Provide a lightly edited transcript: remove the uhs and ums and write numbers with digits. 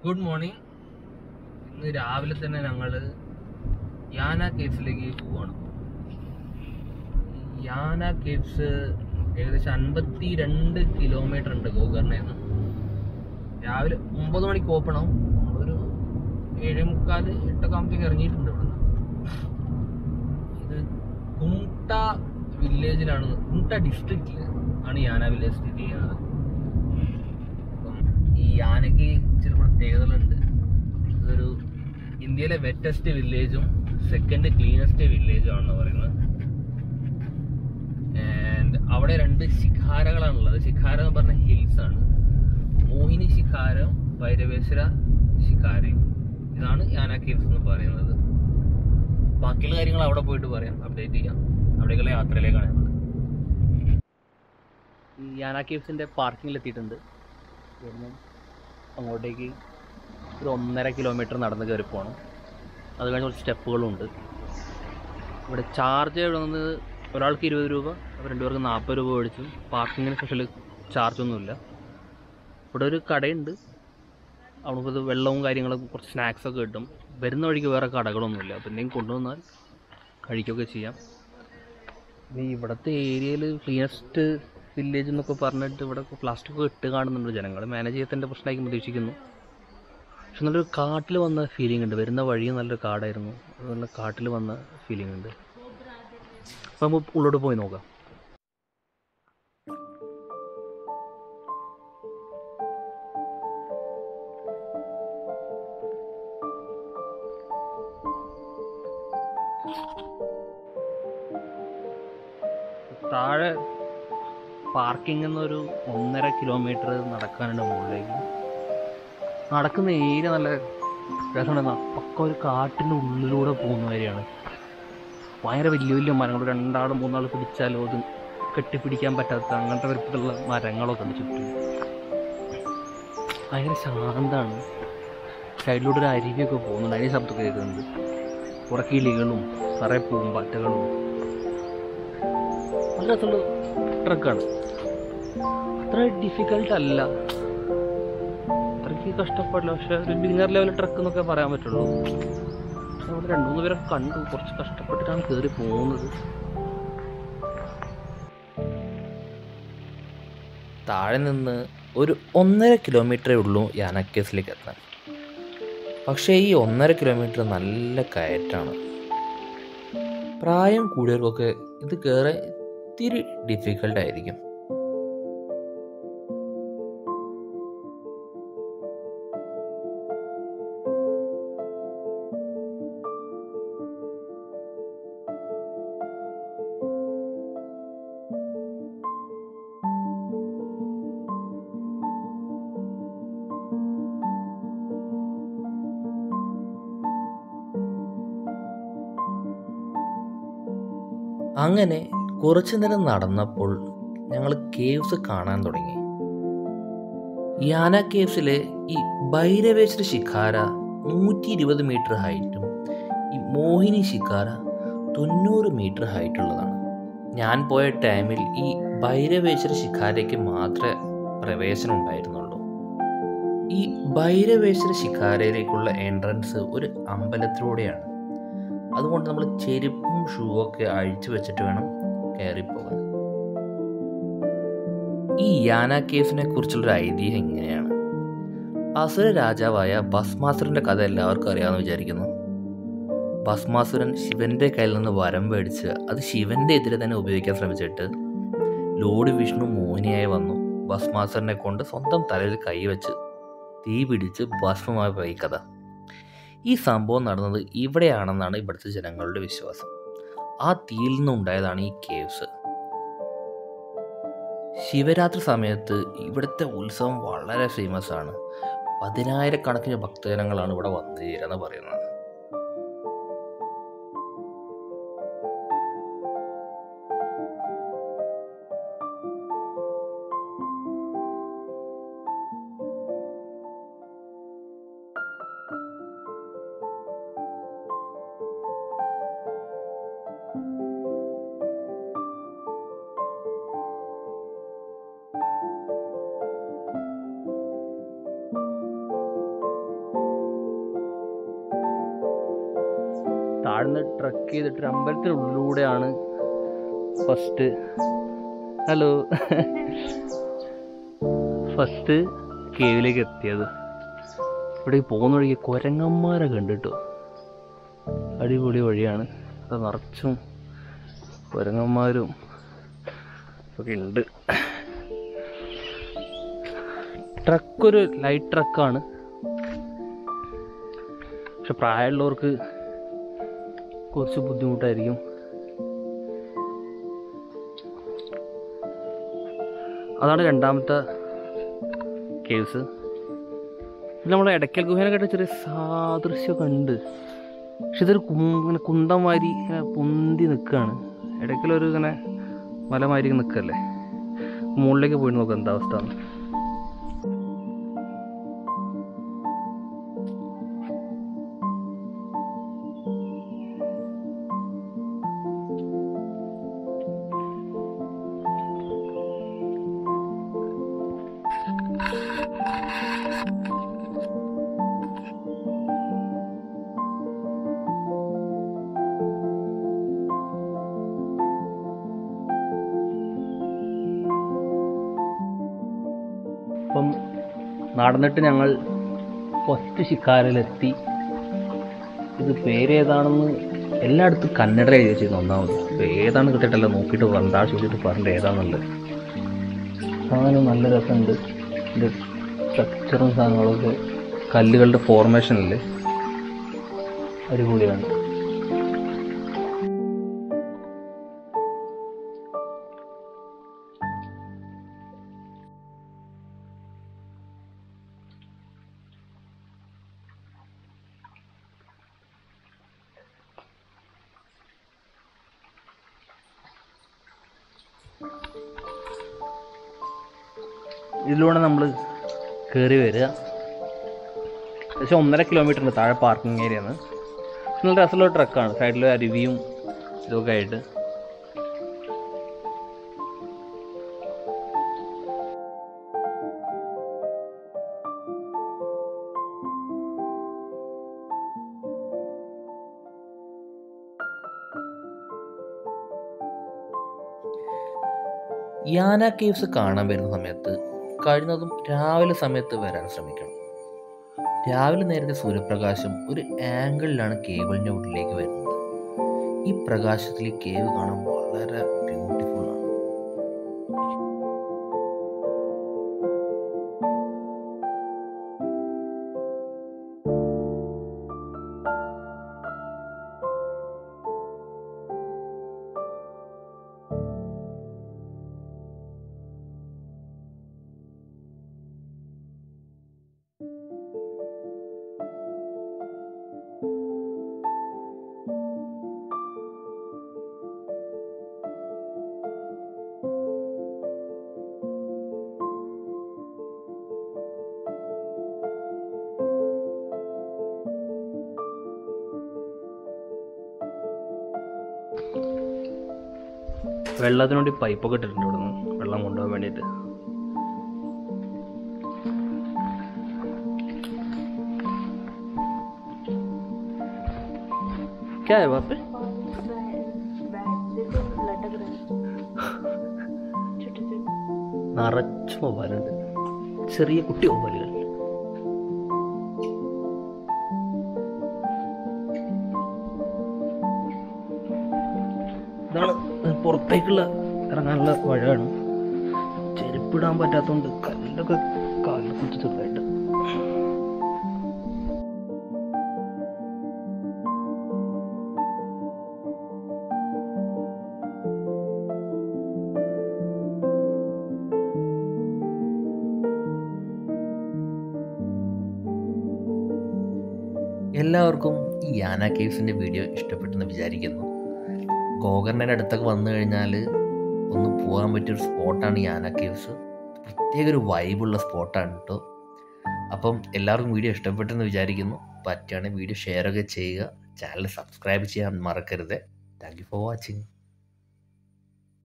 Good morning. ഇന്ന് രാവിലെ തന്നെ ഞങ്ങൾ യാന കേവ്സിലേക്ക് പോവാണ്. യാന കേവ്സ് ഏകദേശം 52 കിലോമീറ്റർ ഉണ്ട് ഗോകർണയിൽ നിന്ന്. രാവിലെ 9 മണിക്ക് ഓപ്പൺ ആവും. ഒരു 7:45, 8 ആകുമ്പോഴത്തേക്ക് ഇറങ്ങിയിട്ടുണ്ട് ഇവിടുന്ന്. ഇത് കുംട്ട വില്ലേജിലാണ്, കുംട്ട ഡിസ്ട്രിക്റ്റിൽ ആണ് യാന വില്ലേജ് സ്ഥിതി ചെയ്യുന്നത്. അപ്പം ഈ യാനയ്ക്ക് ചില പ്രത്യേകതകളുണ്ട്. ഇതൊരു ഇന്ത്യയിലെ വെറ്റസ്റ്റ് വില്ലേജും സെക്കൻഡ് ക്ലീനസ്റ്റ് വില്ലേജും ആണെന്ന് പറയുന്നത്. ആൻഡ് അവിടെ 2 ശിഖാരകളാണുള്ളത്. ശിഖാര എന്ന് പറഞ്ഞ ഹിൽസ് ആണ്. മോഹിനി ശിഖാരം, ഭൈരവേശ്വര ശിഖാരയും. ഇതാണ് യാന കേവ്സ് എന്ന് പറയുന്നത്. ബാക്കിയുള്ള കാര്യങ്ങൾ അവിടെ പോയിട്ട് പറയാം, അപ്ഡേറ്റ് ചെയ്യാം. അവിടേക്കുള്ള യാത്രയിലേക്കാണ് ഞങ്ങൾ. ഈ യാന കേവ്സിൻ്റെ പാർക്കിങ്ങിൽ എത്തിയിട്ടുണ്ട്. ഇവിടുന്ന് അങ്ങോട്ടേക്ക് ഒരു 1.5 കിലോമീറ്റർ നടന്ന് കയറി പോകണം. അത് കഴിഞ്ഞ് കുറച്ച് സ്റ്റെപ്പുകളുണ്ട്. ഇവിടെ ചാർജ് എഴുതുന്നത് ഒരാൾക്ക് 20 രൂപ, അപ്പോൾ 2 പേർക്ക് 40 രൂപ മേടിച്ചു. പാർക്കിങ്ങിന് സ്പെഷ്യൽ ചാർജൊന്നുമില്ല. ഇവിടെ ഒരു കടയുണ്ട്. അവിടേക്കത് വെള്ളവും കാര്യങ്ങളും കുറച്ച് സ്നാക്സൊക്കെ കിട്ടും. വരുന്ന വഴിക്ക് വേറെ കടകളൊന്നുമില്ല. അപ്പോൾ എന്തെങ്കിലും കൊണ്ടുവന്നാൽ കഴിക്കുകയൊക്കെ ചെയ്യാം. ഇവിടുത്തെ ഏരിയയിൽ ക്ലീനസ്റ്റ് വില്ലേജ് എന്നൊക്കെ പറഞ്ഞിട്ട് ഇവിടെ പ്ലാസ്റ്റിക് ഇട്ട് കാണുന്നുണ്ട് ജനങ്ങൾ. മാനേജ് ചെയ്യത്തിൻ്റെ പ്രശ്നമായിരിക്കും പ്രതീക്ഷിക്കുന്നു. പക്ഷെ നല്ലൊരു കാട്ടിൽ വന്ന ഫീലിംഗ് ഉണ്ട്. വരുന്ന വഴി നല്ലൊരു കാടായിരുന്നു. നല്ല കാട്ടിൽ വന്ന ഫീലിംഗ് ഉണ്ട്. അപ്പം നമുക്ക് ഉള്ളോട്ട് പോയി നോക്കാം. താഴെ പാർക്കിംഗ് എന്നൊരു 1.5 കിലോമീറ്റർ നടക്കാനുണ്ട് മുകളിലേക്ക്. നടക്കുന്ന ഏരിയ നല്ല രസമുണ്ടെന്നാ. പക്ക ഒരു കാട്ടിൻ്റെ ഉള്ളിലൂടെ പോകുന്ന വരെയാണ്. ഭയങ്കര വലിയ വലിയ മരങ്ങൾ, 2 3 പിടിച്ചാലോ അത് കെട്ടിപ്പിടിക്കാൻ പറ്റാത്ത അങ്ങനത്തെ വലുപ്പത്തിലുള്ള മരങ്ങളൊക്കെ ഉണ്ട് ചുറ്റും. ഭയങ്കര ശാന്തമാണ്. സൈഡിലൂടെ ഒരു അരുവിയൊക്കെ പോകുന്നുണ്ട്. അതിന് ശബ്ദമൊക്കെ കേൾക്കുന്നുണ്ട്. കുറേ കിളികളും കുറേ പൂമ്പാറ്റകളും. നല്ല രസമുള്ള ട്രക്കാണ്. അത്ര ഡിഫിക്കൽട്ട് അല്ല, അത്രയ്ക്ക് കഷ്ടപ്പാടില്ല. പക്ഷെ ഒരു ബിഗിനർ ലെവൽ ട്രക്ക് എന്നൊക്കെ പറയാൻ പറ്റുള്ളൂ. പക്ഷെ അവിടെ 2-3 പേരെ കണ്ടു. കുറച്ച് കഷ്ടപ്പെട്ടിട്ടാണ് കയറി പോകുന്നത്. താഴെ നിന്ന് ഒരു 1.5 കിലോമീറ്ററേ ഉള്ളൂ യാന കേവ്സിലേക്ക് എത്താൻ. പക്ഷേ ഈ 1.5 കിലോമീറ്റർ നല്ല കയറ്റാണ്. പ്രായം കൂടിയവർക്കൊക്കെ ഇത് കയറാൻ ഇത്തിരി ഡിഫിക്കൽട്ടായിരിക്കും. അങ്ങനെ കുറച്ചു നേരം നടന്നപ്പോൾ ഞങ്ങൾ കേവ്സ് കാണാൻ തുടങ്ങി. യാന കേവ്സിലെ ഈ ഭൈരവേശ്വര ശിഖാര 120 മീറ്റർ ഹൈറ്റും ഈ മോഹിനി ശിഖാര 90 മീറ്റർ ഹൈറ്റുള്ളതാണ്. ഞാൻ പോയ ടൈമിൽ ഈ ഭൈരവേശ്വര ശിഖാരയ്ക്ക് മാത്രമേ പ്രവേശനം ഉണ്ടായിരുന്നുള്ളൂ. ഈ ഭൈരവേശ്വര ശിഖാരയിലേക്കുള്ള എൻട്രൻസ് ഒരു അമ്പലത്തിലൂടെയാണ്. അതുകൊണ്ട് നമ്മൾ ചെരുപ്പും ഷൂവൊക്കെ അഴിച്ചു വെച്ചിട്ട് വേണം കയറിപ്പോകാൻ. ഈ യാന കേവ്സിനെ കുറിച്ചുള്ളൊരു ഐതിഹ്യം ഇങ്ങനെയാണ്. അസുര രാജാവായ ഭസ്മാസുരൻ്റെ കഥ എല്ലാവർക്കും അറിയാമെന്ന് വിചാരിക്കുന്നു. ഭസ്മാസുരൻ ശിവന്റെ കയ്യിൽ നിന്ന് വരം മേടിച്ച് അത് ശിവന്റെ എതിരെ തന്നെ ഉപയോഗിക്കാൻ ശ്രമിച്ചിട്ട് ലോർഡ് വിഷ്ണു മോഹിനിയായി വന്നു ഭസ്മാസുരനെ കൊണ്ട് സ്വന്തം തലയിൽ കൈവച്ച് തീ പിടിച്ച് ഭസ്മമായി പോയി കഥ. ഈ സംഭവം നടന്നത് ഇവിടെയാണെന്നാണ് ഇവിടുത്തെ ജനങ്ങളുടെ വിശ്വാസം. ആ തീയിൽ നിന്നുണ്ടായതാണ് ഈ കേവ്സ്. ശിവരാത്രി സമയത്ത് ഇവിടുത്തെ ഉത്സവം വളരെ ഫേമസ് ആണ്. 10,000-കണക്കിന് ഭക്തജനങ്ങളാണ് ഇവിടെ വന്നു ചേരുന്നത് പറയുന്നത്. താഴ്ന്ന് ട്രക്ക് ചെയ്തിട്ട് അമ്പലത്തിനുള്ളിലൂടെയാണ് ഫസ്റ്റ് കേവിലേക്ക് എത്തിയത്. ഇവിടേക്ക് പോകുന്ന വഴിക്ക് കുരങ്ങന്മാരെ കണ്ടിട്ടോ. അടിപൊളി വഴിയാണ്. അത് നിറച്ചും കുരങ്ങന്മാരും ഒക്കെ ഉണ്ട്. ട്രക്കൊരു ലൈറ്റ് ട്രക്കാണ്. പക്ഷെ പ്രായമുള്ളവർക്ക് കുറച്ച് ബുദ്ധിമുട്ടായിരിക്കും. അതാണ് രണ്ടാമത്തെ കേവ്സ്. പിന്നെ നമ്മൾ എടയ്ക്കൽ ഗുഹേനെക്കാട്ട് ചെറിയ സാദൃശ്യമൊക്കെ ഉണ്ട്. പക്ഷെ ഇതൊരു ഇങ്ങനെ കുന്തം മാതിരി ഇങ്ങനെ പൊന്തി നിൽക്കുകയാണ്. ഇടയ്ക്കലൊരു ഇങ്ങനെ മലമാതിരി നിൽക്കല്ലേ. മുകളിലേക്ക് പോയി നോക്കാം എന്താ അവസ്ഥ. അപ്പം നടന്നിട്ട് ഞങ്ങൾ ഫസ്റ്റ് ശിക്കാരിലെത്തി. ഇത് പേരേതാണെന്ന് എല്ലായിടത്തും കന്നഡ എഴുതി വെച്ചിരുന്നു ഒന്നാമത്. അപ്പോൾ ഏതാണ് കിട്ടിയിട്ടല്ല നോക്കിയിട്ട് എന്താ ചോദിച്ചിട്ട് പറഞ്ഞിട്ട് ഏതാണെന്നുള്ളത്. സാധനം നല്ല രസമുണ്ട്. ഇതിൻ്റെ സ്ട്രക്ചറും സാധനങ്ങളൊക്കെ കല്ലുകളുടെ ഫോർമേഷനല്ലേ, അടിപൊളിയാണ്. ഇതിലൂടെ നമ്മൾ കയറി വരിക. ഏകദേശം 1.5 കിലോമീറ്റർ ഉണ്ട് താഴെ പാർക്കിംഗ് ഏരിയയാണ്. നല്ല രസമുള്ള ട്രക്കാണ്. സൈഡിൽ അരുവിയും ഇതൊക്കെ ആയിട്ട്. യാന കേവ്സ് കാണാൻ വരുന്ന സമയത്ത് കഴിയുന്നതും രാവിലെ സമയത്ത് വരാൻ ശ്രമിക്കണം. രാവിലെ നേരത്തെ സൂര്യപ്രകാശം ഒരു ആംഗിളിലാണ് കേബിളിൻ്റെ ഉള്ളിലേക്ക് വരുന്നത്. ഈ പ്രകാശത്തിൽ കേവ് കാണാൻ വളരെ ബ്യൂട്ടിഫുൾ ആണ്. വെള്ളത്തിന് വേണ്ടി പൈപ്പൊക്കെ ഇട്ടിട്ടുണ്ട് ഇവിടെ നിന്ന് വെള്ളം കൊണ്ടുപോകാൻ വേണ്ടിയിട്ട്. നിറച്ച് മൊബൈലുണ്ട്, ചെറിയ കുട്ടി മൊബൈലുകൾ. ഇതാണ് പുറത്തേക്കുള്ള ഇറങ്ങാനുള്ള വഴിയാണ്. ചെരുപ്പിടാൻ പറ്റാത്തതുകൊണ്ട് കല്ലൊക്കെ കാലിൽ കുത്തി ചെറുതായിട്ട്. എല്ലാവർക്കും ഈ യാന കേവ്സിൻ്റെ വീഡിയോ ഇഷ്ടപ്പെട്ടെന്ന് വിചാരിക്കുന്നു. ഗോകർണയുടെ അടുത്തൊക്കെ വന്നു കഴിഞ്ഞാൽ ഒന്ന് പോകാൻ പറ്റിയൊരു സ്പോട്ടാണ് യാന കേവ്സ്. പ്രത്യേക ഒരു വൈബുള്ള സ്പോട്ടാണ് കേട്ടോ. അപ്പം എല്ലാവർക്കും വീഡിയോ ഇഷ്ടപ്പെട്ടെന്ന് വിചാരിക്കുന്നു. പറ്റുകയാണെങ്കിൽ വീഡിയോ ഷെയറൊക്കെ ചെയ്യുക. ചാനൽ സബ്സ്ക്രൈബ് ചെയ്യാൻ മറക്കരുത്. Thank you for watching.